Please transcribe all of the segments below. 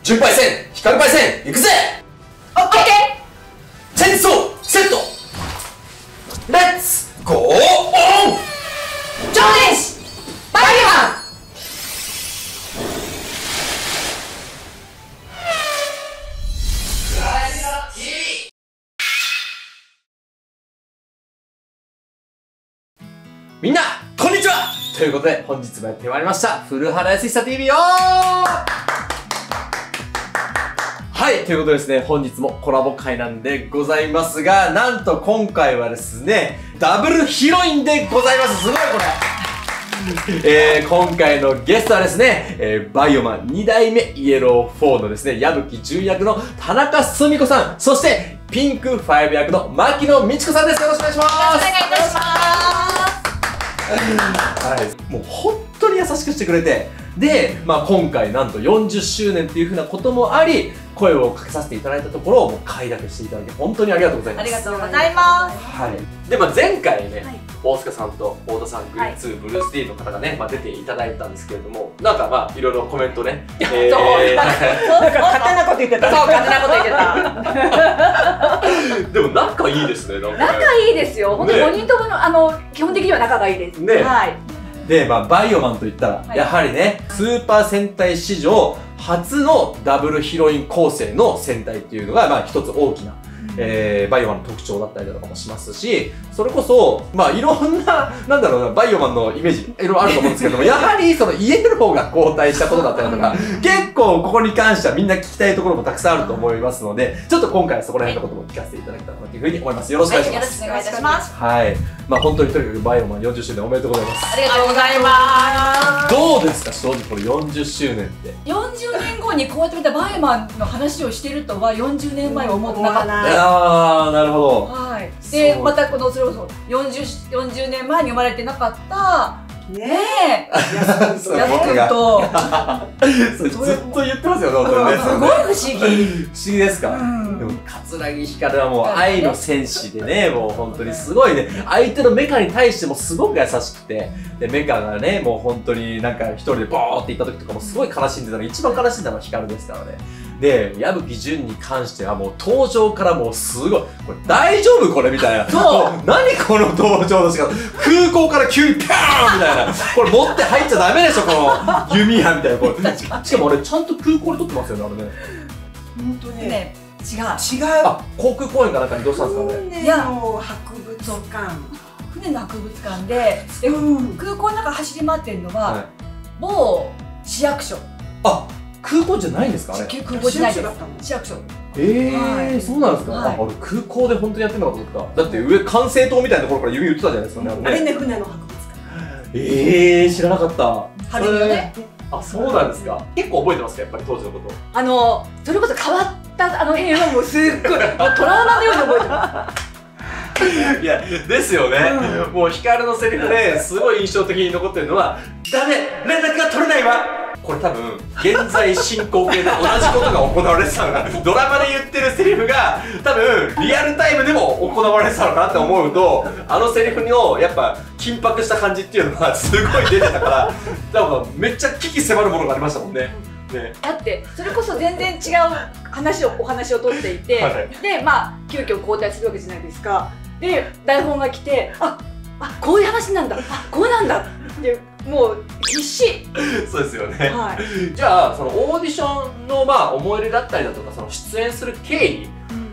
純パイセン、光パイセン、行くぜ。 オッケー。チェンソーセット。レッツゴーオン。 超電子バイオマン。 みんなこんにちはということで本日もやってまいりました古原康久 TV よー。はい、ということでですね、本日もコラボ会なんでございますが、なんと今回はですね、ダブルヒロインでございます。すごいこれ。今回のゲストはですね、バイオマン2代目イエロー4のですね、矢吹純役の田中澄子さん、そしてピンク5役の牧野美智子さんです。よろしくお願いします。 よろしくお願いいたします。 はい、もう本当に優しくしてくれて、で、今回なんと40周年っていうふうなこともあり、声をかけさせていただいたところをもう快諾していただき本当にありがとうございます。 ありがとうございます。 はい。で、前回ね、 はい、 大塚さんと太田さん、グリーン2、ブルース・ティーの方がね、出ていただいたんですけれども、なんかいろいろコメントね。 そう、なんか勝手なこと言ってた。そう、勝手なこと言ってた。 でも仲いいですね、なんかね。 仲いいですよ。本当に5人とも基本的には仲がいいです。 ね。 はい。 で、バイオマンといったら、やはりね、スーパー戦隊史上初のダブルヒロイン構成の戦隊っていうのが、一つ大きな、バイオマンの特徴だったりだとかもしますし、それこそ、いろんな、バイオマンのイメージ、いろいろあると思うんですけども、やはり、イエローが交代したことだったりだとか、結構ここに関してはみんな聞きたいところもたくさんあると思いますので、ちょっと今回はそこら辺のことも聞かせていただけたらなというふうに思います。よろしくお願いします。 よろしくお願いいたします。 はい。本当にとにかくバイオマン40周年おめでとうございます。 ありがとうございます。 どうですか、正直これ40周年って。 40年後にこうやって見たバイオマンの話をしてるとは40年前は思ってなかった。 ああ、なるほど。 はい。で、またそれこそ40年前に生まれてなかったねえ、やすくんとそれずっと言ってますよね、本当にね。 すごい不思議。 不思議ですか。でも桂木光はもう愛の戦士でね、もう本当にすごいね、相手のメカに対してもすごく優しくて、でメカがね、もう本当になんか一人でボーって行った時とかもすごい悲しんでたの、一番悲しんだのは光ですからね。で、矢吹純に関してはもう登場からもうすごい、これ大丈夫これみたいな。そう何この登場の仕方。空港から急にピャーンみたいな。これ持って入っちゃダメでしょ、この弓矢みたいな。しかも俺ちゃんと空港で撮ってますよね、あれね。 本当ね。違う。 あ、航空公園かなんかにどうしたんですかね。 船の博物館。 船の博物館で、空港の中走り回ってるのは、某市役所。 あ、空港じゃないんですか、あれ。 空港じゃないです。市役所。 そうなんですか。あれ空港で本当にやってんのかと思った。だって上管制塔みたいなところから弓撃ってたじゃないですかね。 あれね、船の博物館。 知らなかった。 初めね。 あ、そうなんですか。結構覚えてますか、やっぱり当時のこと。 それこそ変わった辺はもうすっごいトラウマのように覚えてます。 いや、ですよね。もう光のセリフですごい印象的に残ってるのは、ダメ、連絡が取れないわ。これ多分現在進行形で同じことが行われてたのがドラマで言ってるセリフが多分リアルタイムでも行われてたのかなって思うと、あのセリフのやっぱ緊迫した感じっていうのがすごい出てたから、なんかめっちゃ危機迫るものがありましたもんね。 だってそれこそ全然違うお話を取っていて、で急遽交代するわけじゃないですか。で台本が来て、こういう話なんだ、こうなんだってもう必死。 そうですよね。じゃあそのオーディションの思い入れだったりだとか、その出演する経緯。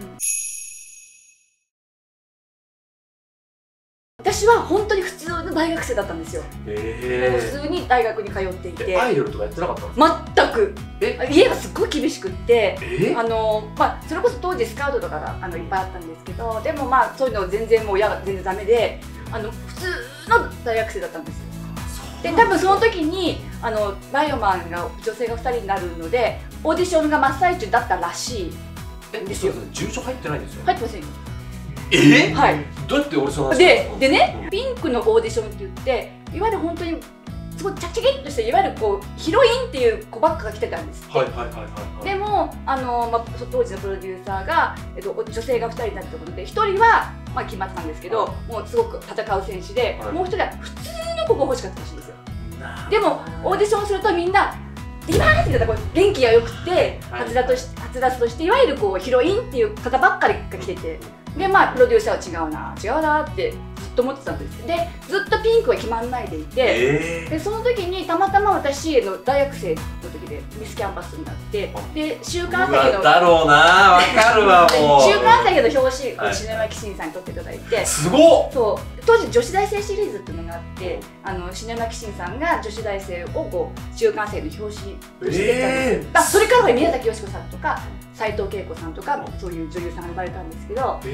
私は本当に普通の大学生だったんですよ。普通に大学に通っていて。 アイドルとかやってなかったんですか？ 全く。家がすっごい厳しくって、それこそ当時スカウトとかがいっぱいあったんですけど、でもそういうの全然もう親が全然ダメで、普通の大学生だったんですよ。で多分その時にバイオマンが女性が2人になるのでオーディションが真っ最中だったらしいんですよ。 住所入ってないんですよ。 入ってませんよ。 はい。どうやってオーディションでね、ピンクのオーディションって言って、いわゆる本当にすごいチャキチャキっとしたいわゆるヒロインっていう子ばっかが来てたんです。でも当時のプロデューサーが女性が2人になるということで、1人は決まってたんですけど、もうすごく戦う選手で、もう1人は普通の子が欲しかったらしいんですよ。でもオーディションするとみんな今って言ったらこう元気が良くてはつらつとしていわゆるこうヒロインっていう方ばっかりが来てて、でまあプロデューサーは違うなってずっと思ってたんですよ。でずっとピンクは決まんないでいて、でその時にたまたま私の大学生の時でミスキャンパスになって、で週刊朝日のだろうな、わかるわもう。 週刊朝日の表紙を篠山紀信さんに撮っていただいて、 すごっ。 そう当時女子大生シリーズっていうのがあって、篠山紀信さんが女子大生をこう週刊朝日の表紙として出たんです。それからは宮崎美子さんとか斉藤恵子さんとかそういう女優さんが生まれたんですけど、はい、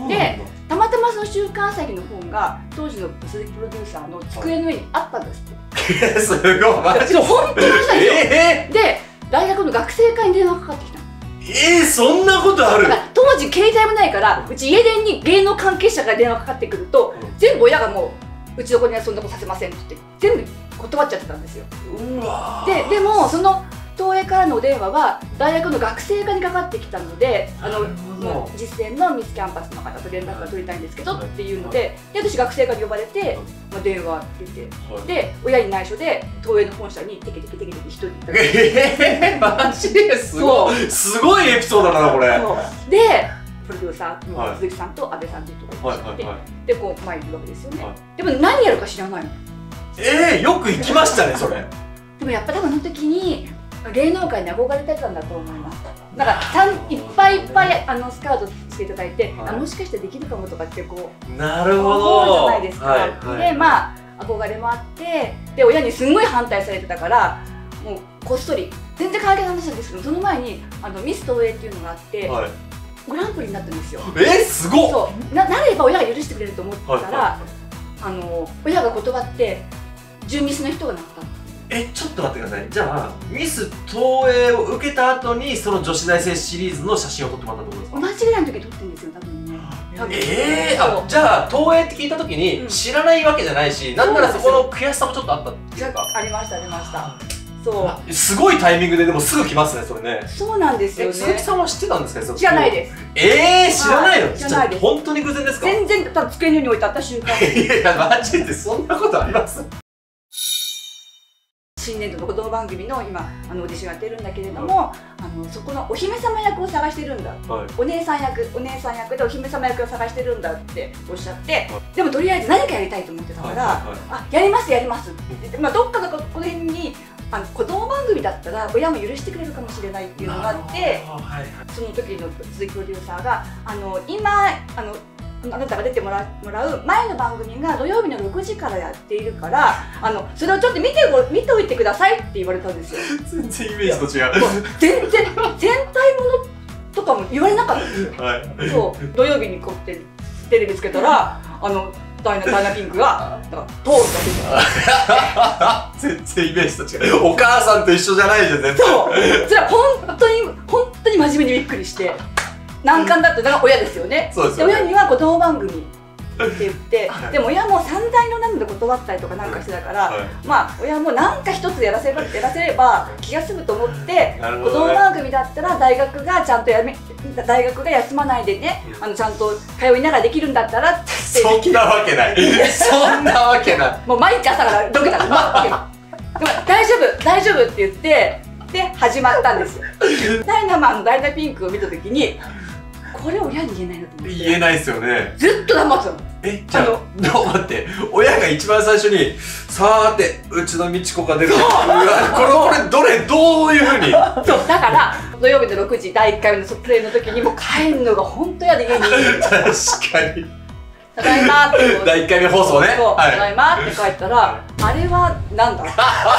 でたまたまその週刊朝日の本が当時の鈴木プロデューサーの机の上にあったんですって。 すごい、マジで本当にそうで大学の学生会に電話かかってきたの。 そんなことある？ 当時携帯もないから、うち家電に芸能関係者から電話かかってくると、全部親がもううちの子にはそんなことさせませんって言って全部断っちゃってたんですよ。でもその東映からのお電話は大学の学生課にかかってきたので、実践のミスキャンパスの方と連絡が取りたいんですけどっていうので、私学生課に呼ばれて、電話出て、で親に内緒で東映の本社にテケテケ一人でマジですごい、すごいエピソードだなこれ。 でプロデューサーの鈴木さんと阿部さんっていうところに来て、でこう前にいるわけですよね。でも何やるか知らないの。 よく行きましたねそれ。 でもやっぱ多分あの時に芸能界に憧れてたんだと思います。なんかいっぱいスカウトしていただいて、もしかしてできるかもとかってこうなるほど思うじゃないですか。でまあ憧れもあって、で親にすんごい反対されてたからもうこっそり全然関係ない話なんですけど、その前にミス東映っていうのがあって、グランプリになったんですよ。 すごっ。 そうなれば親が許してくれると思ったら、親が断って準ミスの人がなった。 ちょっと待ってください。じゃあミス東映を受けた後にその女子大生シリーズの写真を撮ってもらったってことですか？ 同じぐらいの時に撮ってるんですよ多分ね。 じゃあ東映って聞いた時に知らないわけじゃないし、なんならそこの悔しさもちょっとあったっていうか。 ありましたありました。そう。 すごいタイミングででもすぐ来ますねそれね。 そうなんですよね。 鈴木さんは知ってたんですか？ 知らないです。 知らないの？ 知らないです。 本当に偶然ですか？ 全然多分机の上に置いてあった瞬間。 いやマジでそんなことあります？ 新年度の子供番組の今オーディションやってるんだけれども、そこのお姫様役を探してるんだ、お姉さん役でお姫様役を探してるんだっておっしゃって、でもとりあえず何かやりたいと思ってたから、やりますって言って、どっかのこの辺に子供番組だったら親も許してくれるかもしれないっていうのがあって、その時の鈴木プロデューサーが今あなたが出てもらう前の番組が土曜日の6時からやっているからそれをちょっと見ておいてくださいって言われたんですよ。 全然イメージと違う。 全然戦隊ものとかも言われなかったんですよ。そう土曜日にこうやってテレビつけたらダイナピンクが通った全然イメージと違う。お母さんと一緒じゃないじゃん絶対。 そうそれは本当に真面目にびっくりして。難関だってだから親ですよね。で親には子供番組って言って、でも親も散々の何で断ったりとかなんかしてたから、まあ親も何か一つやらせれば気が済むと思って、子供番組だったら大学がちゃんと大学が休まないでね、ちゃんと通いながらできるんだったらって。 そんなわけない。そんなわけない。 もう毎日朝からドキドキ大丈夫って言ってで始まったんですよ。ダイナマンのダイナピンクを見た時に。これ親に言えないなと思って。言えないですよね。 ずっと黙ってたの。 じゃあ待って、親が一番最初にさーてうちの美智子が出る。これどういうふうに。 そうだから土曜日の6時第1回目のプレイの時にもう帰るのが本当嫌で家に。 確かに。 ただいまって。 第1回目放送ね。 ただいまって帰ったらあれはなんだ。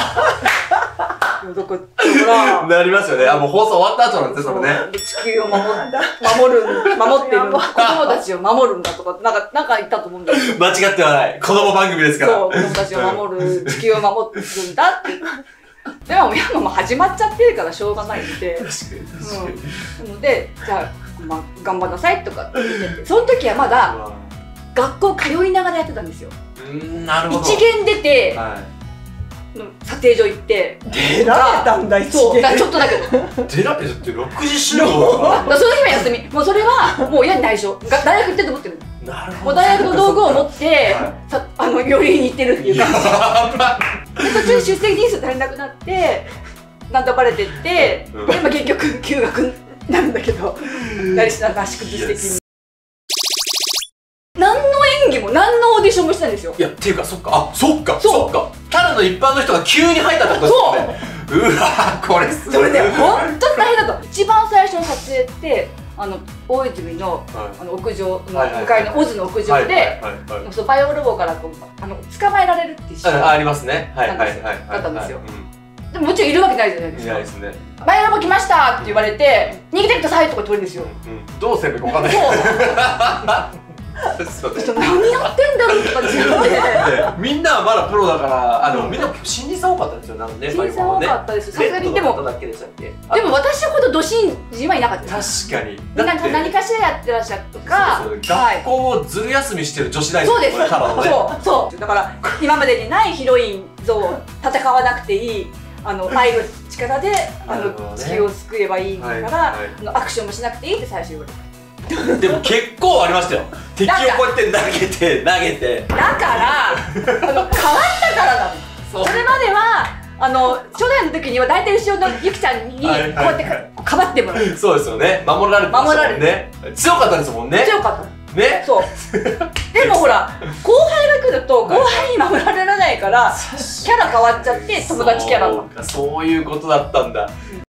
なりますよね。もう放送終わった後なんですそれね。 地球を守ってる子供たちを守るんだとかなんか言ったと思うんだけど。 間違ってはない。子供番組ですから。 そう子供たちを守る地球を守ってるんだって。でも親も始まっちゃってるからしょうがないんで。 確かに。 なのでじゃあ頑張んなさいとかって言ってて、その時はまだ学校通いながらやってたんですよ。 なるほど。 一限出て。撮影所行って出られたんだ一そうだちょっとだけど出られて6時集合だからその日は休み。もうそれはもう親に内緒。大学行ってると思ってる。もう大学の道具を持って寄りに行ってるっていうか途中出席日数足りなくなってなんとバレてって、でも結局休学になるんだけど、なりしな合宿的に。何の演技も何のオーディションもしてないんですよ。 いや、っていうか、そっか、ただの一般の人が急に入ったってことですよね。うわ、これすごい。 それね、本当に大変だと。一番最初の撮影って、大泉の屋上の向かいのオズの屋上で、バイオロボから捕まえられるっていうシーンありますね。 だったんですよ。でももちろんいるわけないじゃないですか。いないですね。バイオロボ来ましたって言われて、逃げてくださいとか取るんですよ。 どうすればいいか分かんない。 何やってんだろうとか自分で。 みんなはまだプロだから、みんな新人さん多かったですよ。なんで新人さん多かったです。さすがにでも、でも私ほどど新人はいなかったです。 確かに。 みんな何かしらやってらっしゃるとか、 学校をずる休みしてる女子大生。 そうです。そう。だから今までにないヒロイン像戦わなくていい。愛の力で地球を救えばいいからアクションもしなくていいって最初言われた。 でも結構ありましたよ。敵をこうやって投げてだから変わったからなの。それまでは初代の時には大体後ろのゆきちゃんにこうやってかばってもらう。 そうですよね。守られてましたもんね。強かったですもんね。 強かったね。 そうでもほら後輩が来ると後輩に守られないからキャラ変わっちゃって友達キャラになった。 そういうことだったんだ。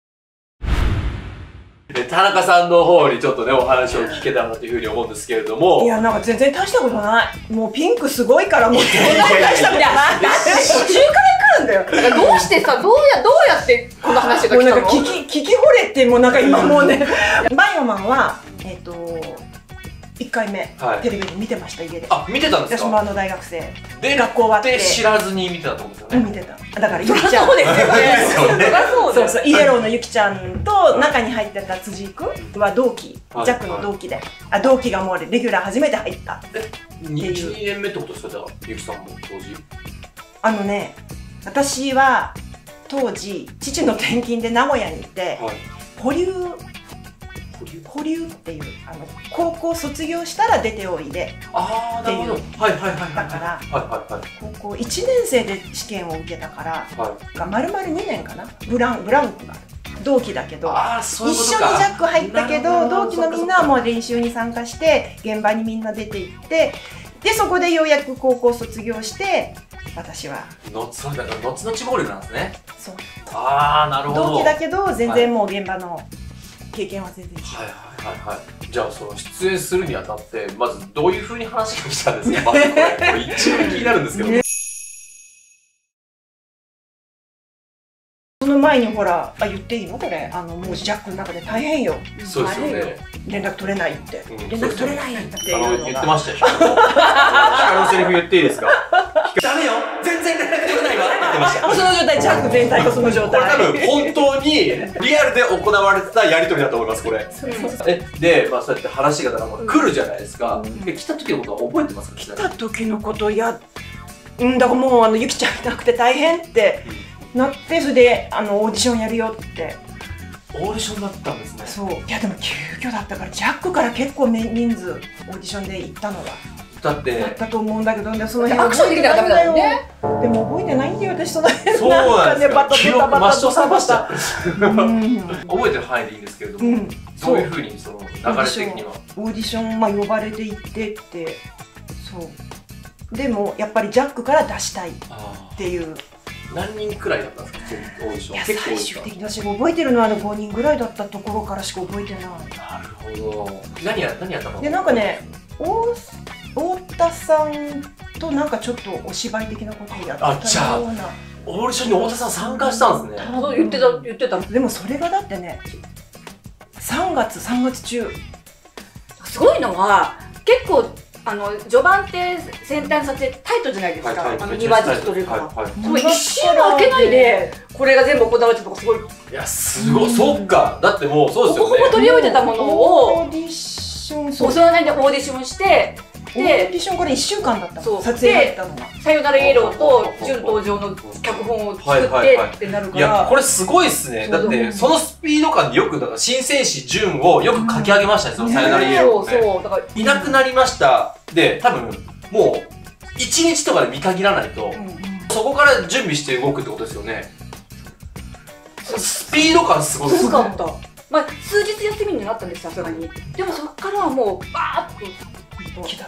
田中さんの方にちょっとねお話を聞けたらなというふうに思うんですけれども。 いや、なんか全然大したことない。もうピンクすごいからもう全然大したことない。だって途中から来るんだよ。 だからどうしてさ、どうやってこの話が来たの？ もうなんか聞き惚れて、もうなんか今もうねバイオマンは1回目テレビで見てました、家で。 あ、見てたんですか？ 私も大学生で学校終わって知らずに見てたと思うんですよね。 見てた。だからゆきちゃん、 そうですよね。 そうそう、イエローのゆきちゃんと中に入ってた辻井くんは同期、ジャックの同期で、同期がもうレギュラー初めて入った 2年目ってことですか？じゃあゆきさんも当時。 私は当時父の転勤で名古屋にいて、保留っていう高校卒業したら出ておいでっていう。だから高校1年生で試験を受けたから丸々2年かな、ブランクが同期だけど一緒にジャック入ったけど同期のみんなはもう練習に参加して現場にみんな出て行って、でそこでようやく高校卒業して私は後々合流なんですね。 そう、 なるほど。 同期だけど全然もう現場の経験は全然違う。 じゃあその出演するにあたってまずどういう風に話が来たんですか？まずこれ一番気になるんですけど。 その前にほら、言っていいのこれ、もうジャックの中で大変よ。 そうですよね。 連絡取れないって、連絡取れないっていうのが言ってましたよ。ヒカルのセリフ言っていいですか？ダメよ、全然連絡取れないわって言ってました。 その状態、ジャック全体がその状態。 これ多分本当にリアルで行われてたやり取りだと思います、これ。で、そうやって話が来るじゃないですか。来た時のことは覚えてますか？ 来た時のこと、だからもうゆきちゃんいなくて大変ってなって、それでオーディションやるよって。 オーディションだったんですね。 そう。いやでも急遽だったから、ジャックから結構人数オーディションで行ったのはだったと思うんだけど、その辺アクションできなきゃダメだよね。 でも覚えてないんだよ、私その辺。 そうなんですか。記憶抹消されました。覚えてる範囲でいいんですけれども、どういうふうにその流れ的にはオーディション呼ばれて行ってって、そうでもやっぱりジャックから出したいっていう。 何人くらいだったんですか？オーディション。 最終的に私が覚えてるのは5人ぐらいだったところからしか覚えてない。 なるほど。何やったの？ でなんかね、太田さんとなんかちょっとお芝居的なことをやったような。 じゃあオーディションに太田さん参加したんですね。 言ってた。 でもそれがだってね、3月中。 すごいのは結構序盤って戦隊の撮影タイトじゃないですか。庭時期というかもう一瞬も開けないでこれが全部行われてるのがすごい。 いやすごい。そっか。だってもうそうですよね。 ほぼ取り置いてたものをオーディション、 その間にオーディションして、 オーディションこれ1週間だったの、撮影だったのが。 さよならイエローと準登場の脚本を作ってってなるから。 いやこれすごいっすね。だってそのスピード感でよくだから新戦士準をよく書き上げましたね。そのさよならイエローね。そうだからいなくなりましたで多分もう1日とかで見限らないとそこから準備して動くってことですよね。 スピード感すごいですね。 すごかった。まあ数日休みになったんです、さすがに。でもそっからはもうバーッと来た。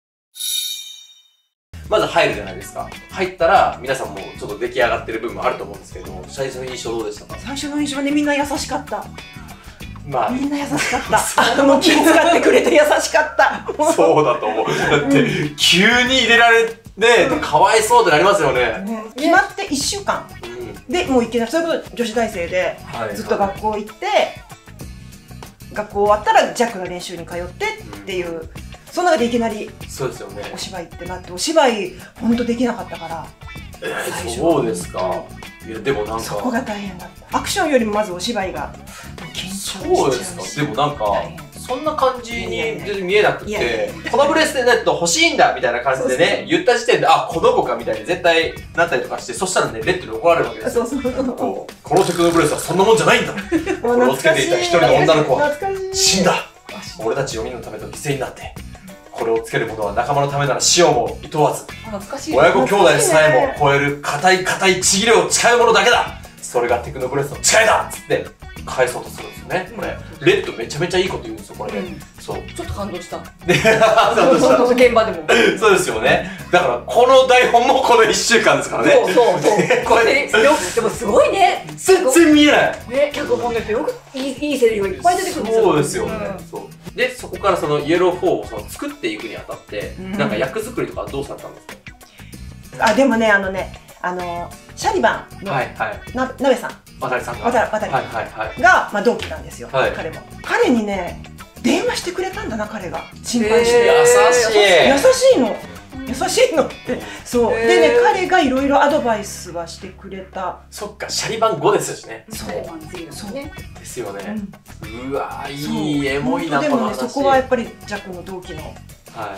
まず入るじゃないですか。入ったら皆さんもちょっと出来上がってる部分もあると思うんですけど、最初の印象どうでしたか？ 最初の印象はね、みんな優しかった。 まあみんな優しかった。もう気遣ってくれて優しかった。 そうだと思う。だって急に入れられてかわいそうってなりますよね。 決まって1週間でもういきなり、それこそ女子大生でずっと学校行って、学校終わったらジャックの練習に通ってっていう、その中でいきなりお芝居ってなって、お芝居本当できなかったから。 そうですか。いやでもなんかそこが大変だった。アクションよりもまずお芝居が緊張しちゃうし。 そうですか。でもなんかそんな感じに全然見えなくて、このブレスレット欲しいんだみたいな感じでね言った時点で、あ、この子かみたいに絶対なったりとかして、そしたらねレッドに怒られるわけですよ。このテクノブレスはそんなもんじゃないんだ。これをつけていた一人の女の子は死んだ。俺たち4人のためと犠牲になってこれをつける者は仲間のためなら死をも厭わず、親子兄弟さえも超える硬いちぎれを誓う者だけだ。それがテクノブレスの誓いだっつって返そうとするんですよね。これレッドめちゃめちゃいいこと言うんですよ、これ。そう、 ちょっと感動した。 そう現場でも。 そうですよね。だからこの台本もこの1週間ですからね。 そうこれでもすごいね。 全然見えないね、脚本の人よくいいセリフがいっぱい出てくるんですよ。 そうですよね。でそこからそのイエロー4を作っていくにあたってなんか役作りとかどうされたんですか？ あ、でもね、シャリバンのなべさん、渡りが同期なんですよ、彼も。彼にね、電話してくれたんだな、彼が。心配して。優しいの。優しいのって。そう。でね、彼がいろいろアドバイスはしてくれた。 そっか、シャリバン5ですしね。 そう。 ですよね。うわ、いい、エモいな、この話。 でもね、そこはやっぱりジャックの同期の。 はい。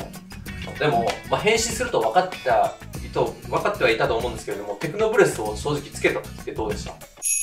でも、変身すると分かってはいたと思うんですけれども、テクノブレスを正直つけた時ってどうでした？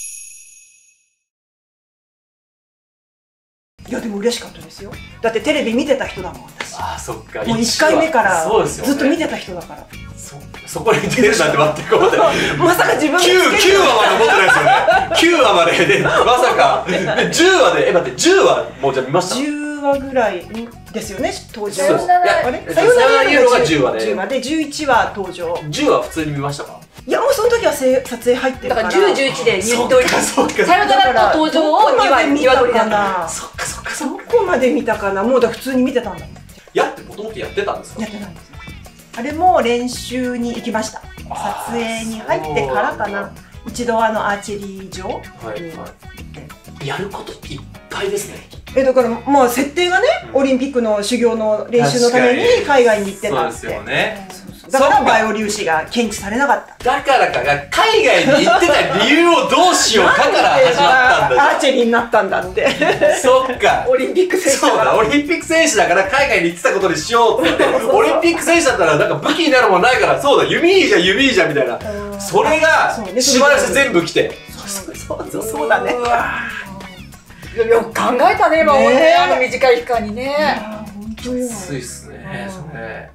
いやでも嬉しかったですよ。だってテレビ見てた人だもん、私。 ああ、そっか。 もう1回目からずっと見てた人だから。 そこに出るなんて全く思ってない。 まさか自分が 9話まで思ってないですよね。9話までで、まさか。10話で、待って、10話もうじゃあ見ました ？10話ぐらいですよね、登場。 さよならイエローが10話で。 10話で、11話登場。 10話普通に見ましたか？ いや、もうその時は撮影入ってるから。 だから10、11で言っておいて。さよならの登場を2話見たかな。 そっか。どこまで見たかな。もう普通に見てたんだもん。 もともとやってたんですか？ やってないんですよ。あれも練習に行きました。撮影に入ってからかな。一度アーチェリー場に行って。 やることいっぱいですね。 だからまあ設定がね、オリンピックの修行の練習のために海外に行ってたって。そうですよね。だからバイオ粒子が検知されなかった。 だからかが海外に行ってた理由をどうしようかから始まったんだ。 アーチェリーになったんだって。 そっか。 オリンピック選手だから。オリンピック選手だから海外に行ってたことにしようって。オリンピック選手だったらなんか武器になるもんないから、そうだ、弓いいじゃんみたいな。それが島出し全部来て。 そうだね。 よく考えたね、今ね、あの短い期間にね。 きついっすね、それ。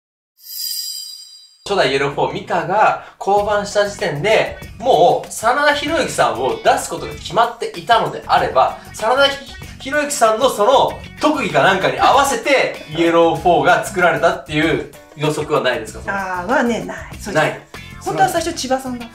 初代イエロー4ミカが降板した時点でもう真田広之さんを出すことが決まっていたのであれば、真田広之さんのその特技かなんかに合わせてイエロー4が作られたっていう予測はないですか？ はね、ない。ない。本当は最初千葉さんだった。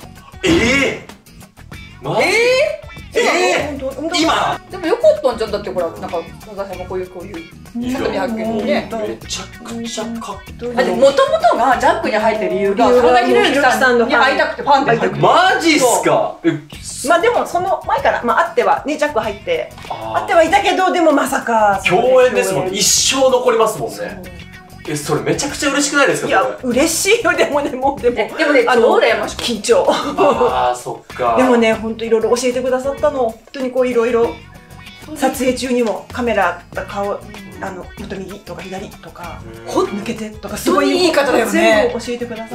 今でもよかったんじゃん。だってほら、なんか野田さんもこういう里見発見ね、 めちゃくちゃかっこいい。 だってもともとがジャックに入ってる理由が真田広之さんに会いたくてファンで入ってる。 マジっすか？ まあでもその前から会ってはね、ジャック入って会ってはいたけど、でもまさか共演ですもん。一生残りますもんね。それめちゃくちゃ嬉しくないですか？ いや、嬉しいよ。でもね、超羨ましく緊張。 ああ、そっか。 でもね、本当いろいろ教えてくださったの。本当にこういろいろ撮影中にもカメラ顔、もっと右とか左とか抜けてとか、すごいいい方だよね。 全部教えてくださって。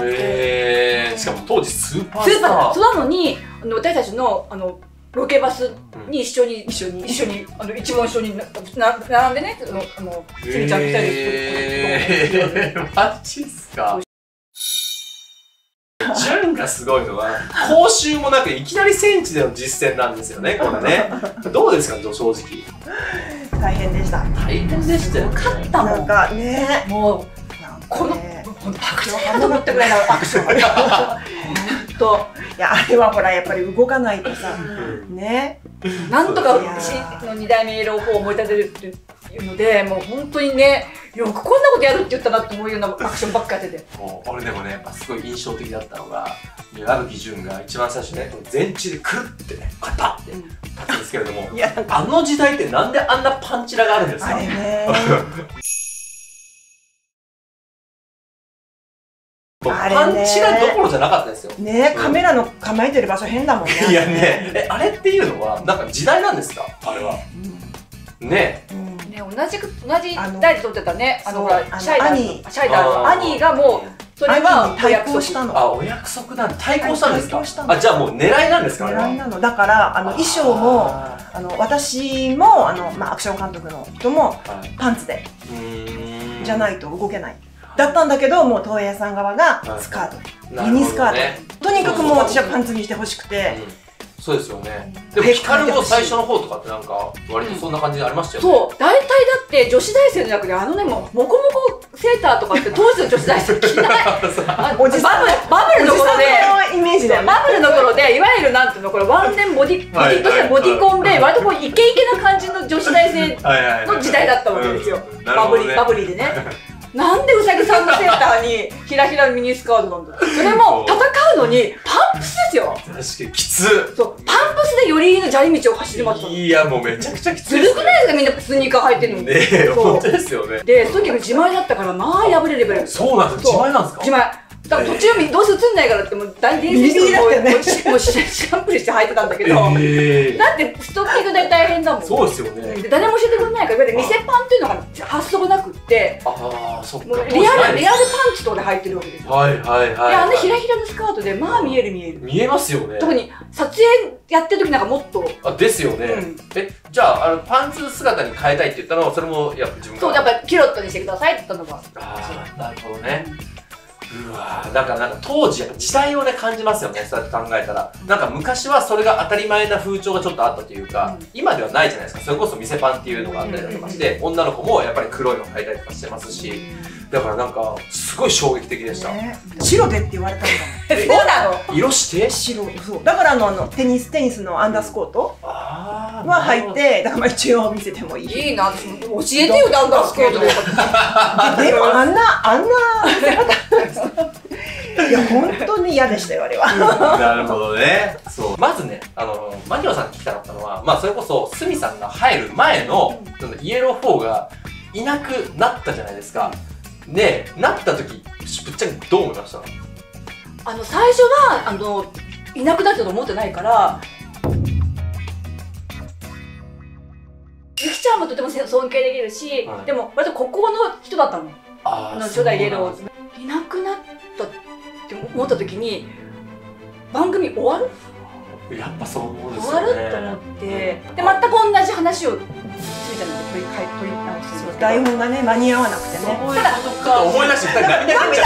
しかも当時スーパースター。 そうなのに私たちのロケバスに一緒に一問一緒に並んでね、スミちゃん来たりマジっすか？純かすごいのは、講習もなくいきなり戦地での実践なんですよね、これね。どうですか、正直。 大変でした。 大変でしたよ。 勝ったもん。 なんかね、 もう、この、拍手かと思ったぐらいのアクション。と、 いや、あれはほら、やっぱり動かないとさ、ね。 なんとか2代目イエロー4を思い立てるっていうので、もう本当にね、よくこんなことやるって言ったなって思うようなアクションばっかやってて。 俺でもね、やっぱすごい印象的だったのが、矢吹潤が一番最初ね、前地でくるってね、パッて立つんですけれども、あの時代ってなんであんなパンチラがあるんですか？ あれね。 パンチラどころじゃなかったですよ。 ね、カメラの構えてる場所変だもんね。 いやね、あれっていうのは、なんか時代なんですか？あれは。ね。 同じ代で撮ってたね、ほら、シャイダー、兄がもう、それは対抗したの。 あ、お約束なんで対抗したんですか？あ、じゃあもう狙いなんですか？ 狙いなの。だから、衣装も、私も、まあ、アクション監督の人も、パンツで、じゃないと動けない。だったんだけど、もう東映さん側がスカート、ミニスカート。とにかくもう私はパンツにしてほしくて。 そうですよね。でも光も最初の方とかってなんか割とそんな感じでありましたよね。 そう、大体だって女子大生の役でもうモコモコセーターとかって当時の女子大生着ない。バブルの頃でイメージでバブルの頃でいわゆるなんていうのこれワンレンボディとしてボディコンで割とこうイケイケな感じの女子大生の時代だったわけですよ。バブリーでね。なんでうさぎさんのセーターにひらひらミニスカートなんだ。それも戦うのにパンプスですよ。 確かにきつ。 そう、パンプスでよりの砂利道を走り回った。 いやもうめちゃくちゃきつい。 ずるくないですかみんなスニーカー履いてるのに。 ねえ、本当ですよね。 で、その時自前だったからまあ破れレベル。 そうなんです。自前なんですか？自前。 途中どうせ映んないからってもう大伝説してもうシャンプルして履いてたんだけど、だってストッキングで大変だもん。 そうですよね。 誰も教えてくれないから店パンっていうのが発想がなくって、リアルパンツとかで履いてるわけですよ。 はいはいはい。 あんなひらひらのスカートでまあ見える。 見えますよね。 特に撮影やってる時なんかもっと。 ですよね。じゃあパンツ姿に変えたいって言ったのはそれもやっぱ自分が。 そう、やっぱキュロットにしてくださいって言ったのが。 ああ、なるほどね。うわー、なんか当時やっぱ時代をね感じますよね。そうやって考えたらなんか昔はそれが当たり前な風潮がちょっとあったというか、今ではないじゃないですか。それこそ店パンっていうのがあったりだとかして、女の子もやっぱり黒いの履いたりとかしてますし、だからなんかすごい衝撃的でした。 白でって言われたんだもん。 そうなの？ 色して白。そうだからテニスのアンダースコートは履いて、だから一応見せてもいい。 いいな、教えてよアンダースコートで。 でもあんないや本当に嫌でしたよあれは。 なるほどね。そう、まずね、マキオさんに聞きたかったのは、まあそれこそ鷲見さんが入る前のイエロー4がいなくなったじゃないですか。で、なった時ぶっちゃけどう思いました？ 最初はいなくなったと思ってないから、ゆきちゃんもとても尊敬できるし、でも割と国交の人だったの。初代イエローいなくなったって思った時に番組終わる？ やっぱそうですよね。終わると思って、で全く同じ話をついたので取り直す。 台本がね間に合わなくてね。 ただ思い出して涙出ちゃいました。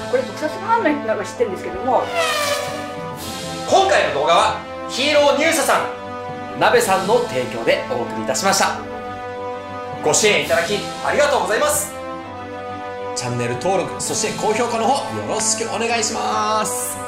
これ特撮ファンの人なんか知ってるんですけども、 今回の動画はヒーロー入社さん、鍋さんの提供でお送りいたしました。ご支援いただきありがとうございます。チャンネル登録、そして高評価の方よろしくお願いします。